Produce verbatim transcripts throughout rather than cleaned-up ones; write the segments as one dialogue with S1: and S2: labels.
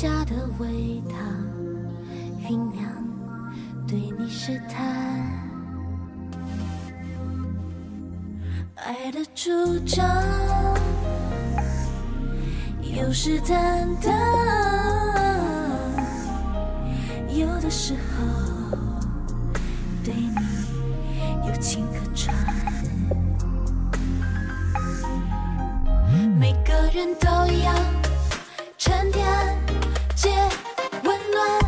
S1: 加的微糖酝酿，对你试探。爱的主张有时坦荡，有的时候对你有情可传。每个人都一样，沉淀借温暖。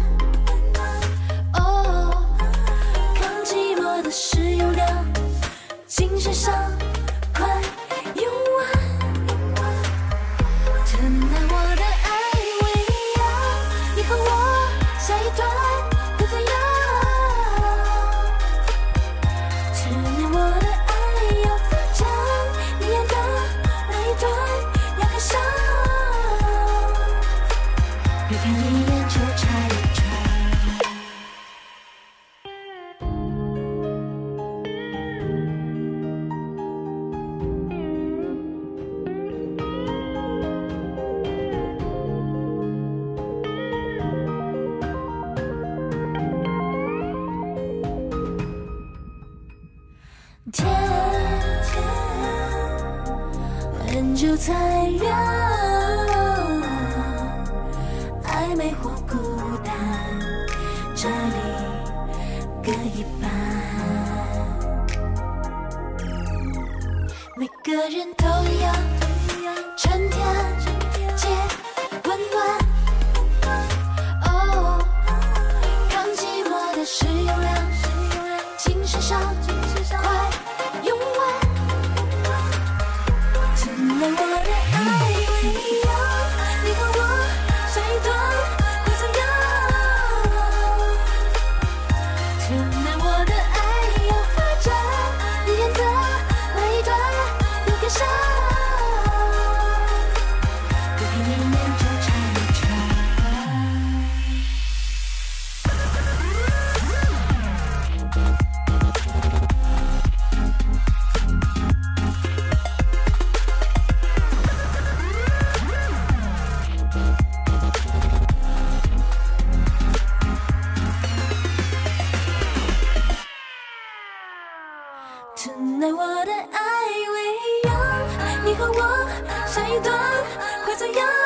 S1: 哦，抗寂寞的石油量，精神上快用完。Tonight 我的爱为你要，你和我下一段会怎样 ？Tonight 我的爱要发展，你演的那一段要跟上。别看一眼就拆一穿。天，很久才亮，暧昧或孤单，这里各一半。每个人都一样，春天借温暖。哦，抗寂寞的石油量，精神上快用完。Tonight 我的爱为你要，你和我下一段会怎样 ？Tonight 我的爱要发展，你演的那一段要跟上。别看一眼就拆一穿。Tonight 我的爱为要，你和我下一段会怎样？